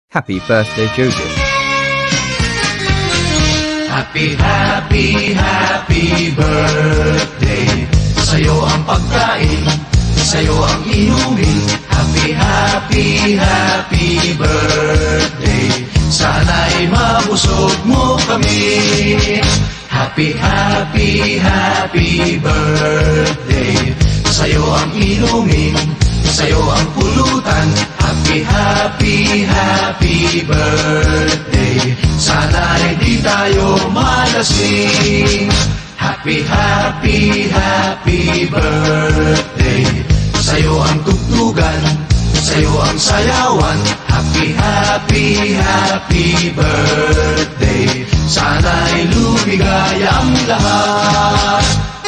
Happy birthday, Joseph. Happy, happy, happy birthday. Sa'yo ang pagkain, sa'yo ang inumin. Happy, happy, happy birthday. Sana'y mabusog mo kami. Happy, happy, happy birthday. Sa'yo ang inumin, sa'yo ang pulutan. Happy, happy, happy birthday. Sana'y di tayo malasing. Happy, happy, happy birthday. Sa'yo ang tugtugan, sa'yo ang sayawan. Happy, happy, happy birthday. Sana'y lumigaya ang lahat.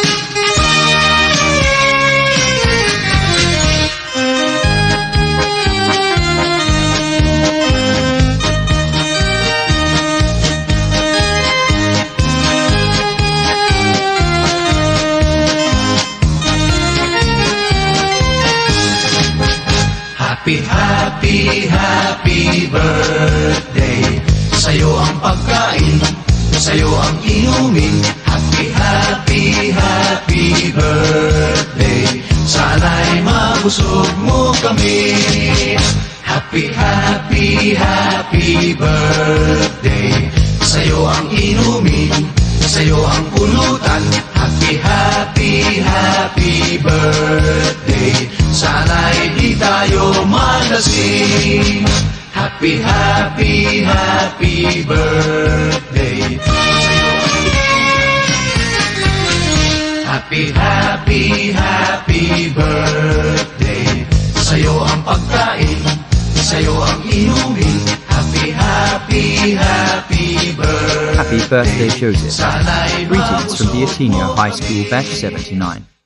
Happy, happy, happy birthday. Sa'yo ang pagkain, sa'yo ang inumin. Happy, happy, happy birthday. Sana'y mabusog mo kami. Happy, happy, happy birthday. Sa'yo ang inumin, sa'yo ang pulutan. Happy, happy, happy birthday. Sana'y di tayo malasing. Happy, happy, happy birthday. Happy, happy, happy birthday. Sa'yo ang pagkain, sa'yo ang inumin. Happy, happy, happy birthday. Happy birthday, Joseph. Greetings from the Ateneo High School Batch 79.